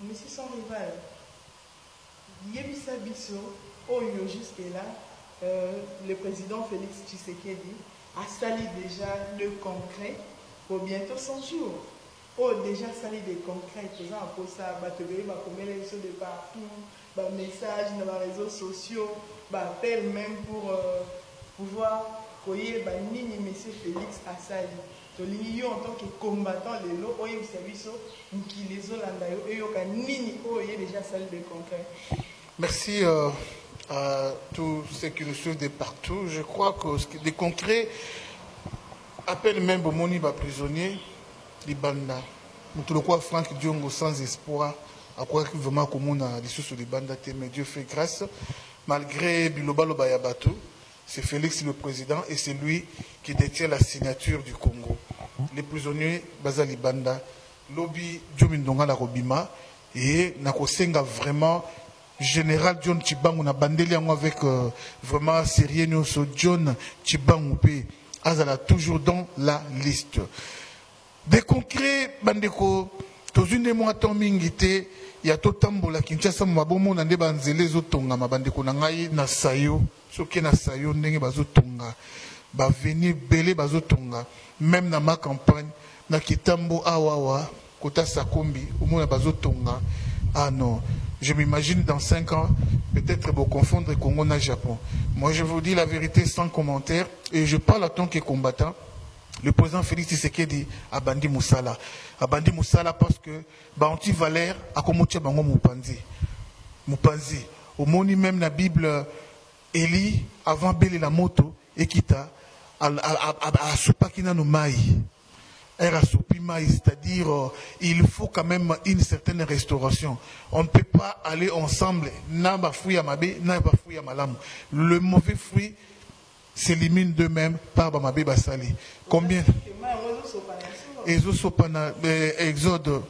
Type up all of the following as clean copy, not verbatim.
monsieur son rival. Yebisa Bisso, Oyo jusque-là, le président Félix Tshisekedi a sali déjà le concret pour bientôt 100 jours. Oh, déjà sali des concrets, par exemple, pour ça, Batobé va commettre les choses de partout, messages dans les réseaux sociaux, appel même pour pouvoir voyez Nini monsieur Félix a sali. Tolingi en tant que combattant les lots, Oyo Sabiso, qui les Olandayo, Oyoka Nini, Oyo déjà sali des concrets. Merci à tous ceux qui nous suivent de partout. Je crois que ce qui est concret appelle même Bomoni prisonnier, Libanda. Nous le crois Franck Diongo sans espoir, à croire que vraiment comme on a des sous Libanda, mais Dieu fait grâce. Malgré Bilobalo Bayabatou, c'est Félix le président et c'est lui qui détient la signature du Congo. Les prisonniers Baza Libanda, Lobby Djomindonga la Robima et Nakosenga vraiment. Général John Chibangu na bandeli avec vraiment sérieux nyonso John Chibangu pe azala toujours dans la liste. Des concrets bandeko tozune mo atomingite ya totambola Kinshasa mabomo na nde banzele zotonga mabandeko na ngai na sayo soki na sayo ndenge bazotonga ba venir belé bazotonga même na ma campagne na Kitambo awawa kota Sakombi omona bazotonga. Ah non, je m'imagine dans 5 ans, peut-être vous confondre Congo et Japon. Moi, je vous dis la vérité sans commentaire, et je parle en tant que combattant. Le président Félix Tshisekedi a bandi Moussala. A bandi Moussala parce que, anti-Valère, a commencé à bango Moupanzi. Moupanzi. Au moni même la Bible, Eli, avant Bélé la moto, et quitta, à Soupakina no Mai. C'est-à-dire il faut quand même une certaine restauration. On ne peut pas aller ensemble. Le mauvais fruit s'élimine d'eux-mêmes par Bamabé Basali. Combien Exode,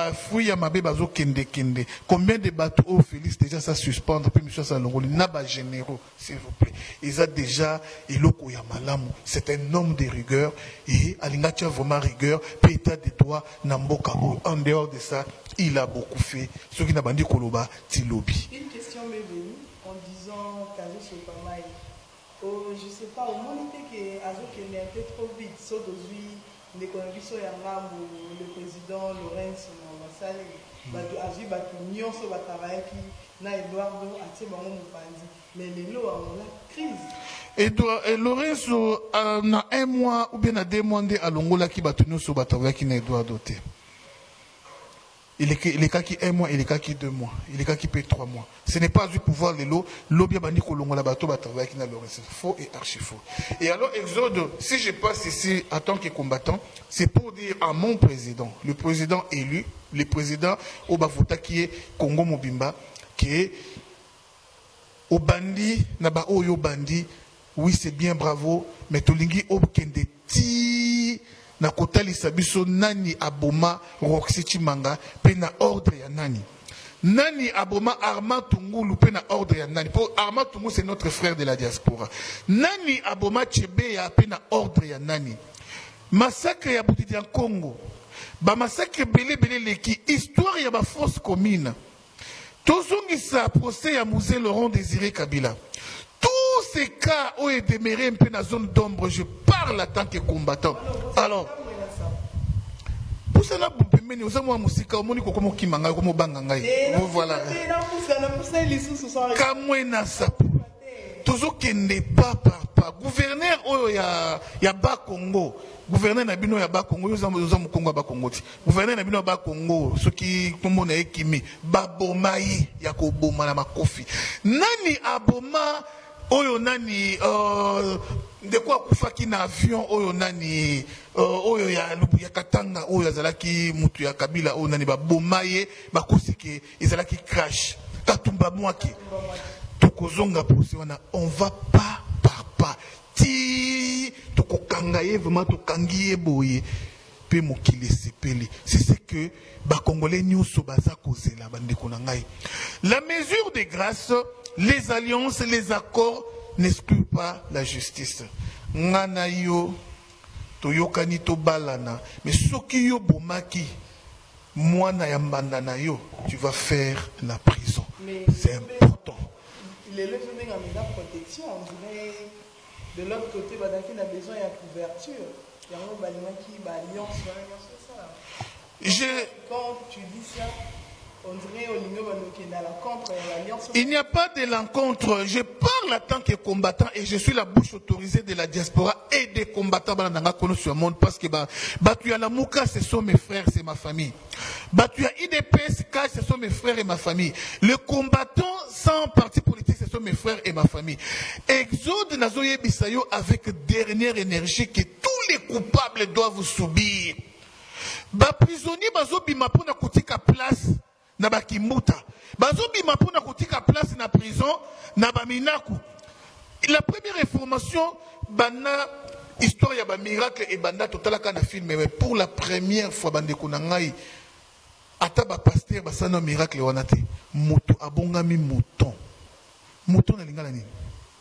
combien de bateaux au Félix déjà ça suspendre, puis monsieur Salongoli, Naba généraux, s'il vous plaît. Ils ont déjà, c'est un homme de rigueur, et Alingatia vraiment rigueur, puis état de droit, Namboka. En dehors de ça, il a beaucoup fait. Ce qui n'a pas dit Koloba, Tilobi. Une question m'est venue en disant qu'Azo Sopamaï, je ne sais pas, au moment où Azo qui est un peu trop vite, sauf aujourd'hui. Le président Lorenz Massali, mais les lots ont la crise. Et Lorenz a un mois ou bien a demandé à Longola qui battu sur Batavia qui n'a pas doté. Il est cas qui 1 mois, il est cas qui 2 mois, il est cas qui paye 3 mois. Ce n'est pas du pouvoir de l'eau, l'eau bien banni Kolongola bateau Batavia qui n'a pas c'est faux et archi faux. Et alors, Exode, si je passe ici en tant que combattant, c'est pour dire à mon président, le président élu, le président Obavota qui est Congo Mobimba, qui est au bandi, naba oyo bandi, oui c'est bien bravo, mais tolingi obkende ti na kotali sabiso nani aboma Roxy Chimanga pe na ordre ya nani. Nani aboma Armand Tungulu pe na ordre ya nani. Pour Armand Tungulu c'est notre frère de la diaspora. Nani aboma Chebeya pe na ordre ya nani. Massacre ya Boutidi en Congo. Ba massacre belé leki histoire ya ba force commune. Tozongisa procès ya Musée Laurent Désiré Kabila. Tous ces cas où est demeuré un peu dans la zone d'ombre, je parle en tant que combattant. Alors, pour ça, voilà. Toujours qu'il n'est pas par gouverneur il y a bas Congo. Gouverneur Nabino ya bas Congo, nous avons Congo bas Congo. Gouverneur Nabino bas Congo, ce qui comme on a équimé, Babomaï, Yakobo Manama Kofi. Nani Aboma, Oyo Nani, de quoi Koufaki na avion, Oyo Nani, Oyo ya Katanga, Oyo Zalaki, Mutu ya Kabila, Oyo Nani, Babomaï, Bakosike, Izalaki crash, Katumba Mwaki. On va pas par pas. Ti tokokangaye vraiment tokangiye boye pe mokili sepeli. C'est ce que ba congolais nyuso baza kozela bandeko na ngai. La mesure de grâce, les alliances, les accords n'excluent pas la justice. Ngana yo toyokani to balana mais soki yo bomaki moi Nayambanda Nayo, tu vas faire la prison. C'est important. Il est le fait de protection, on dirait de l'autre côté, il a besoin de couverture. Il y a un baliment qui va alliance, quand tu dis ça, on dirait dans la contre l'alliance. Il n'y a pas de l'encontre. Je parle en tant que combattant et je suis la bouche autorisée de la diaspora et des combattants sur le monde parce que Batu Mouka, ce sont mes frères, c'est ma famille. Batu IDPS, ce sont mes frères et ma famille. Les combattants sans parti politique, ce sont mes frères et ma famille. Exode Nazoye Bissayo avec dernière énergie que tous les coupables doivent subir. Prisonnier bazobima pona kotika place na bakimbuta. Bazobima pona kotika place na prison na baminaku. La première information bana histoire ya ba miracle et banda totala kana film mais pour la première fois bande kunangai ata ba pasteur basana miracle wanate moto abongami mouton. Mouton na lingala nini?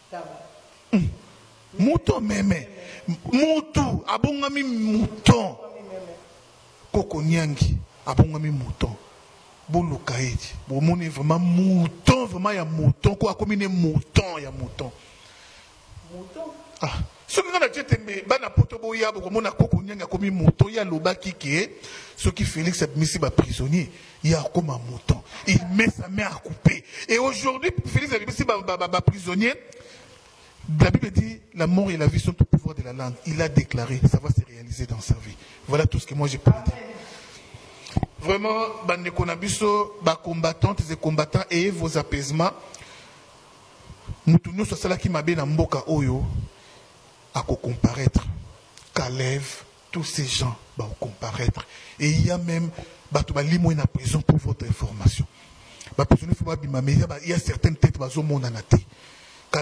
Mouton meme. Mouton abongami mouton. Koko Nyangi, abongami mouton. Bolo kaedi. Bon, mon est vraiment mouton, vraiment ya mouton. Quoi, comme il est mouton, ya mouton. Mouton? Ah. Ce qui a été mais bana potobo ya bo mona Koko Nyangi a commis mouton, ya lobaki qui ce qui Félix a mis ba prisonnier, il y a comme un mouton. Il met sa main à couper. Et aujourd'hui, Félix a mis ba prisonnier. La Bible dit, la mort et la vie sont au pouvoir de la langue. Il a déclaré, ça va se réaliser dans sa vie. Voilà tout ce que moi j'ai pu dire. Vraiment, bande konabiso, ba combattantes et combattants, et vos apaisements. Nous tournons sur cela qui m'a bien mboka oyo, à comparaître. Kalev, tous ces gens, va comparaître. Et il y a même, ba limo en prison pour votre information. Ba prison, il y a certaines têtes, ba zo monanate. Je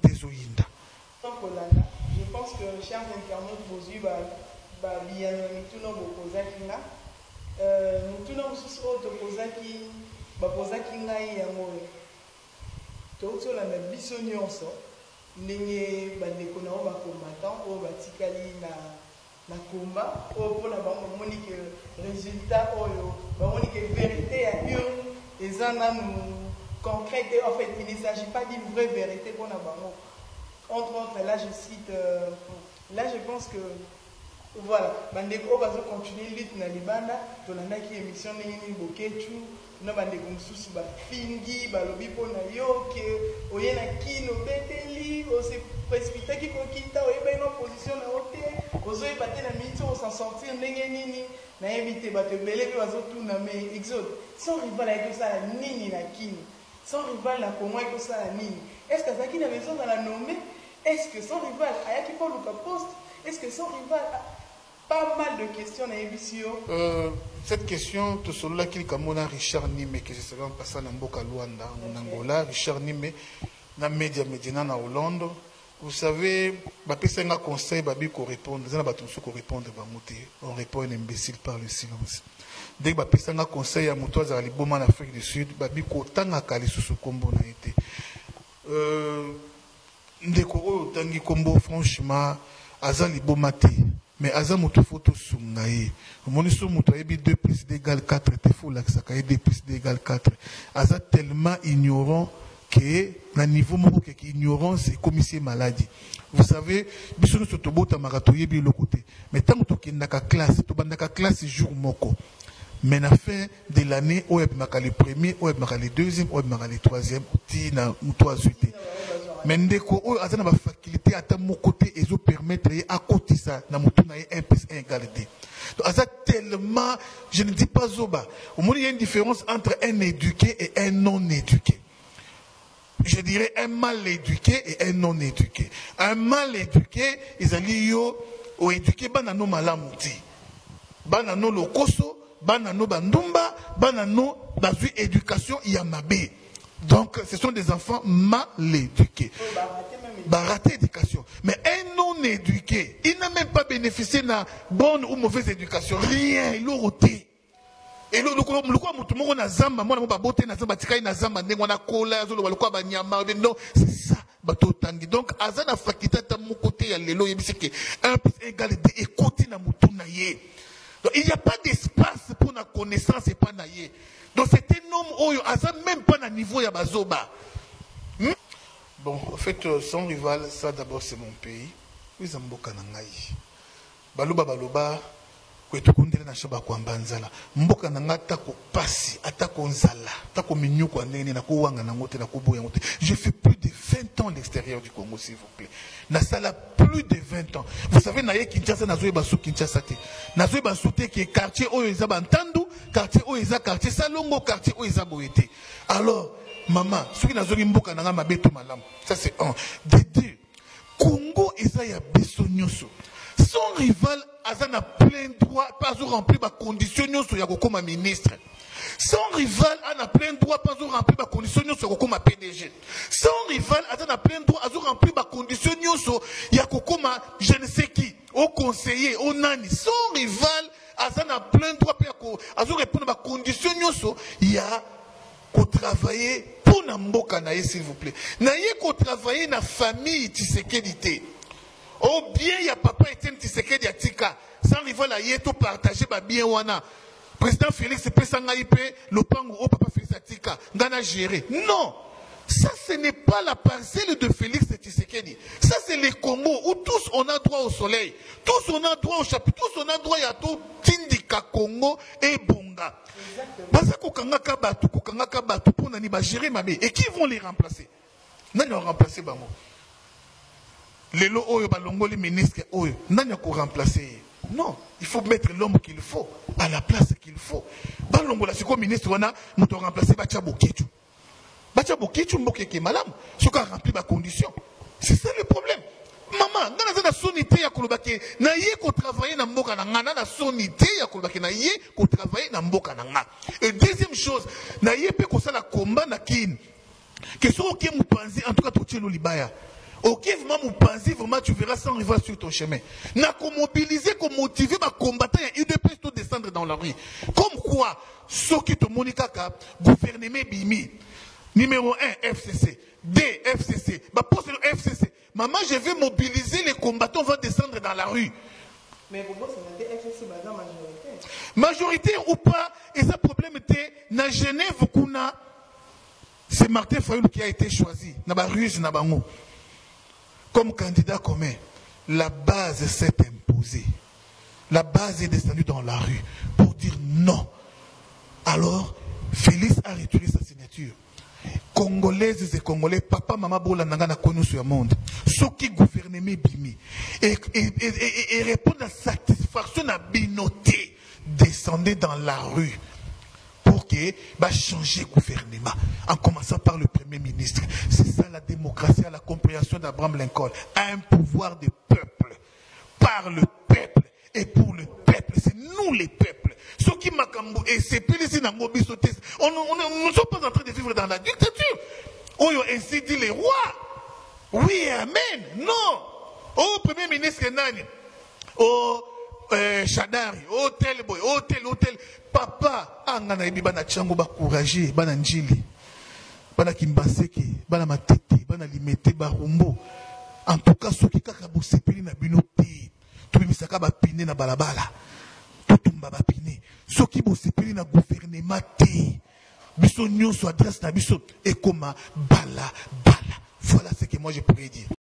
pense que chers internautes, vous avez bien tout le monde posé qui là. Nous tout le monde aussi posé qui là et amour. Tout ça la même bisognon ça. N'ayez pas de combattant ou batikali na combat ou pour la monique résultat ou monique vérité à eux et ça nous concrète, en fait, il ne s'agit pas d'une vraie vérité pour la banque. Entre autres, là je cite, là je pense que, voilà, Bandeko va continuer lutte dans les bandes, on a qui émission n'est bokechu, on a Bandeko Moussous, Fingi, Balobi pour Nayo, que Oyena qui nous beteli, on s'est précipité qui conquista, on est en position à hauteur, on s'est battu dans la minute, on s'en sortir, nini, on a évité, on a belé, on a tout nommé, exode. Sans rival avec ça, nini, na kini. Son rival là comment il faut ça la ligne. Est-ce que ça qui n'a besoin de la nommer? Est-ce que son rival a qui faut le poste? Est-ce que son rival a pas mal de questions à émission? Cette question, tout cela qui est comme Richard Nime, que je sais pas passer dans Mboka Luanda, en Angola, Richard Nime, dans Média Medina, en Hollande. Vous savez, c'est un conseil, qu'on répond, on répond un imbécile par le silence. Dès que je un conseil à Moutoise à l'Iboma en Afrique du Sud, je autant à Kali sous ce combo n'a été. Ndekoro tangi combo franchement, Aza l'Iboma te. Mais Aza Mouto photo sungaye. Moniso Mouto ebi 2 plus 2 égale 4. Te fou là que ça caille 2 plus 2 égale 4. Aza tellement ignorant que, na niveau moko que ignorance et commissaire maladie. Vous savez, biso no sotobo ta maratoye bi l'autre. Mais tant que tu n'as qu'à classe, tu n'as qu'à classe jour moko. Mais à la fin de l'année, on a le premier, on a le deuxième, on a le troisième, on a le troisième. Mais ndeko, on a la faculté à mon côté et vous permettre à côté ça, na mutu na 1 plus 1 égale 2. Donc, ça tellement, je ne dis pas zoba. Au moins, il y a une différence entre un éduqué et un non éduqué. Je dirais un mal éduqué et un non éduqué. Un mal éduqué, ils allaient au éduqué, banano malamuti. Banano lokoso. Banano bandumba, banano bazui éducation yamabe. Donc ce sont des enfants mal éduqués. Baraté éducation. Mais un non éduqué, il n'a même pas bénéficié de bonne ou mauvaise éducation. Rien, il a roté. Et le quoi mutumo na zamba, moi na babote na zamba tikai na zamba ndengo na kola zo lo kwa banyama non, c'est ça bato tangi. Donc azana fakita ta mon côté ya lelo yebisike 1 plus 1 égale 2 et côté na mutu na ye. Donc, il n'y a pas d'espace pour la connaissance et pas naïe. Donc c'est un homme oyo asa même pas na niveau ya bazoba. Bon, en fait, son rival, ça d'abord c'est mon pays. Oui, Zamboka nangai. Baloba baloba, kwetu kundele na shaba kwa mbanzala. Mboka nanga tako pasi, atako nzala, tako minyu kwa nene na kuwanga na ngote na kubuya ngote. J'ai fait plus de 20 ans à l'extérieur du Congo, s'il vous plaît. Na sala plus de 20 ans. Vous savez, naye Kinshasa nazoe basu Kinshasa te. Nazoe basu te qui est quartier oyo eza bantandu, quartier oyo eza quartier Salongo, quartier oyo eza boyete. Alors, maman, ce qui nazoe mboka nanga mabeto malam. Ça c'est un. De deux, Congo eza ya beso nyoso. Son rival a plein droit, pas au remplir ma condition sur comme ministre. Son rival a plein droit, pas au remplir ma condition sur comme PDG. Son rival a plein droit, à remplir ma condition sur comme je ne sais qui, au conseiller, au nani. Son rival a plein droit, à répondre à ma condition sur il y a qu'au travailler pour Namboka naye s'il vous plaît. Naye qu'au travailler na famille Tshisekedi. Oh bien, il y a papa Etienne Tshisekedi Atika. Sans rival à yeto partager ba bien wana. Président Félix Pessangaïpe, le pango au papa Félix Atika. Gana géré. Non. Ça, ce n'est pas la parcelle de Félix Tshisekedi. Ça, c'est le Congo où tous on a droit au soleil. Tous on a droit au chapitre. Tous on a droit à tout. Tindika Congo et Bonga. Parce que Kukangaka Batu, pour nani ba gérer ma Et qui vont les remplacer? Nani va remplacer Bango? Les lots oyo balongoli ministre oyo nanya ko remplacer. Non, il faut mettre l'homme qu'il faut à la place qu'il faut. Balongola siko ministre wana muto remplacer Bacha Bokechu. Bacha Bokechu mbokeke malam, soka rempli ba condition. C'est ça le problème. Maman, ngana za sonité ya kolobake na ye ko travailler na mboka na ngana na sonité ya kolobake na ye ko travailler na mboka na nga. Et deuxième chose, na ye pe ko sala combat na kin. Que so ke mupanzi en tout cas totielo libaya. Ok, vraiment, tu verras sans rival sur ton chemin. N'a qu'à mobiliser, qu'à motiver, ma combattant, il peut descendre dans la rue. Comme quoi, ceux qui te monikaka, gouvernement Bimi, numéro 1, FCC, 2, FCC, bah, poste le FCC. Maman, je vais mobiliser les combattants, vont descendre dans la rue. Mais pour moi, c'est la FCC, majorité. Majorité ou pas, et ça problème était, dans Genève, c'est Martin Fayoul qui a été choisi, dans la rue, dans la rue. Comme candidat commun, la base s'est imposée. La base est descendue dans la rue pour dire non. Alors, Félix a retiré sa signature. Congolaises et Congolais, papa, maman, bola nangana connu sur le monde. Ceux qui gouvernement bimi et répondent à satisfaction à binoté, descendez dans la rue. Pour que bah changer gouvernement en commençant par le premier ministre. C'est ça la démocratie à la compréhension d'Abraham Lincoln. Un pouvoir de peuple, par le peuple et pour le peuple. C'est nous les peuples. Ceux qui m'accambou et c'est plus ici dans nos bisotés. Nous ne sommes pas en train de vivre dans la dictature. Oh, ainsi dit les rois. Oui, amen. Non. Oh, premier ministre Nani. Oh, Chadari. Oh, tel boy. Oh, tel. Papa, angana ebi bana chango ba courageux, bana njili, bana kimbaseke, bana matete, bana limete, ba rumbo. En tout cas, ceux qui kaka bo sepeli na binote, to bimisaka ba pine na balabala, to tumba ba pine. Ceux qui bo sepeli na gouvernement te, biso nyonso adresse na biso, et comment bala. Voilà ce que moi je pourrais dire.